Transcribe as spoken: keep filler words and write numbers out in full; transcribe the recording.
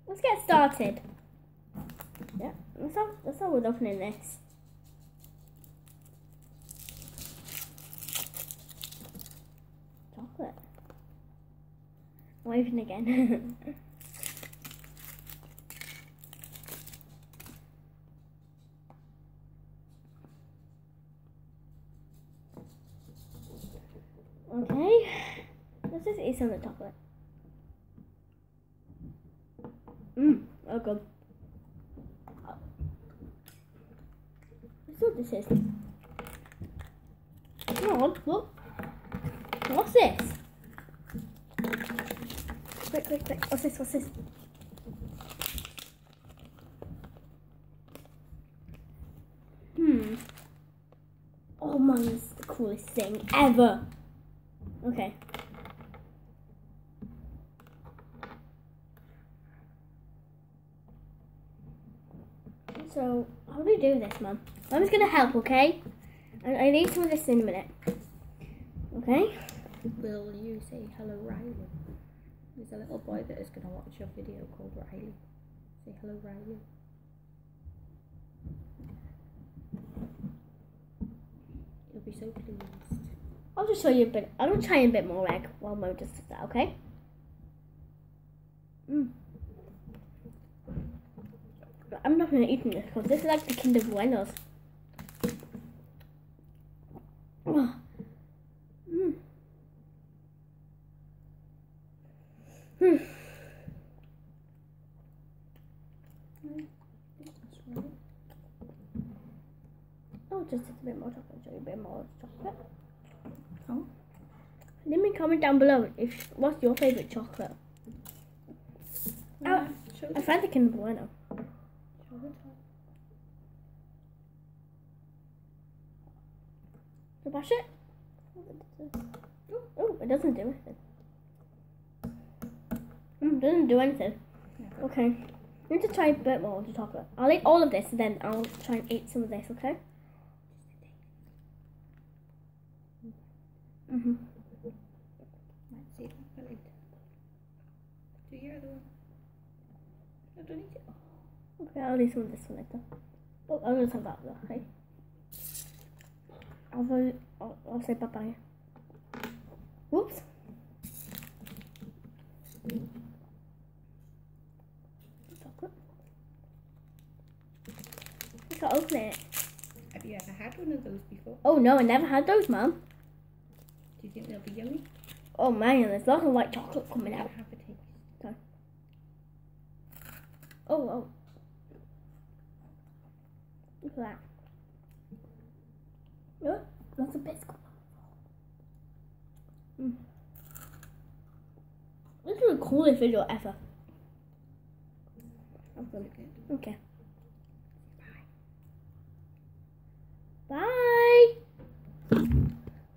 let's get started. Yeah, let's have, let's have with opening this. Chocolate. Waving again. Okay, let's just eat some of the chocolate. Mmm, oh good. That's what this is. Come on, look. What's this? Quick, quick, quick. What's this? What's this? Hmm. Oh man, this is the coolest thing ever. Okay. So, how do we do this, Mum? Mum's gonna help, okay? I, I need some of this in a minute. Okay? Will you say hello, Riley? There's a little boy that is gonna watch your video called Riley. Say hello, Riley. You'll be so pleased. I'll just show you a bit. I'll try a bit more egg while Mo just does that, okay? Mm. I'm not gonna eat this because this is like the Kinder Buenos. Oh. Mm. Mm. Oh, just a bit more chocolate. Show you a bit more chocolate. Oh. Let me comment down below if what's your favourite chocolate. Yeah, Oh, I found the Kinder Bueno. Show the top. To bash it? Oh, it doesn't do anything. Mm, it doesn't do anything. Yeah. Okay. I need to try a bit more of the chocolate. I'll eat all of this and then I'll try and eat some of this, okay? Mm-hmm. Let's see. Well, it. Do your other one. I don't need it. Oh. Okay, I'll eat some of this one later. Oh, I'll just have that though, okay? I'll, go, I'll, I'll say bye-bye. Whoops. Chocolate. I can't open it. Have you ever had one of those before? Oh no, I never had those, Mum. Do you think they'll be yummy? Oh man, there's lots of white chocolate coming out. Have a taste. Sorry. Oh, oh. Look at that. Look, lots of bits. Mm. This is the coolest video ever. Really good. Okay.